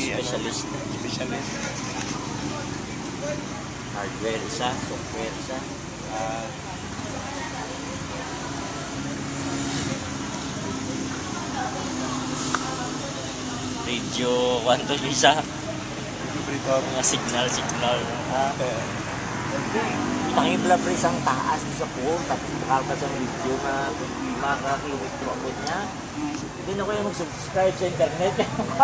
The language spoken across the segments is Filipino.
Specialist. Specialist. Hardware isa, software isa. Radio, kwanto yung isa. Mga signal. Tangin pala pre isang taas sa phone, tapos nakalka sa video na makakiwit abot niya. Hindi na kayo mag-subscribe sa internet.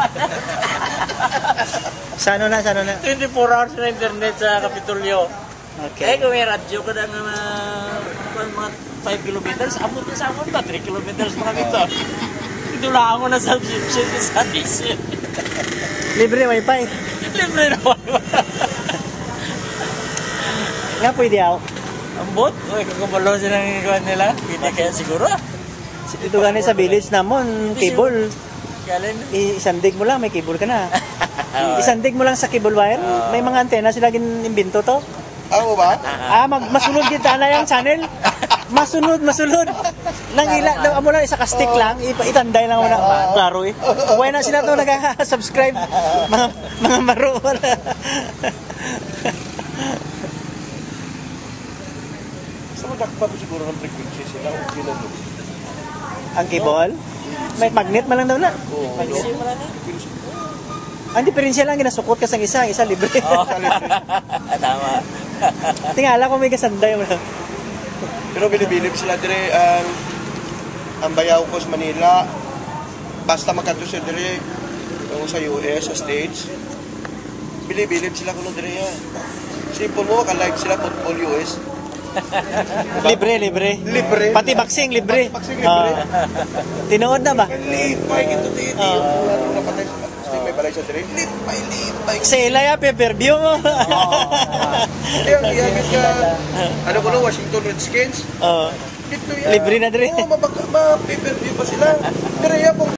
Sano na? 24 hours na internet sa Kapitolyo. Okay. Kung may radyo ka na mga 5 kilometers, abot na sa amon pa, 3 kilometers pa kami to. Ito lang ako na subscription sa diesel. Libre wifi. Libre na wifi. Nga pwede ako. Ang bot, kagumalo silang ikuan nila. Hindi kaya siguro. Ito gani sa village namon, cable. Kailan? Isandig mo lang, may cable ka na. Isandig mo lang sa cable wire. May mga antena sila ginimbento to. Ako ba? Masunod kita na yung channel. Masunod. Nangila, amo lang isa ka-stick lang, itanday lang mo na. Klaro eh. Buhay na sila to nag-subscribe. Mga maro. Sa magkakpa po siguro ng frequency sila. Okay lang doon. Ang cable? May magnet man lang daw na. Mag-isip mo lang Ang diferensya lang, ginasukot ka sa isa libre. Tama. Tingala ko may kasanday mo lang. Pero bilibilib sila dire ang bayaw ko sa Manila. Basta makato siya dire sa US, sa States. Bilibilib sila kuno dire yan. Simple mo, ka-live sila football US. Libre. Pati boxing, libre. Tinood na ba? Lipay, ito dito. Ano na patay sa may balay sa dire. Lipay. Sa ilaya, pay-per-view mo. Kaya iyagat ka, ano ko no, Washington Redskins. Oo. Dito yan. Libre na dire. Oo, ma-pay-per-view pa sila. Dire yan po.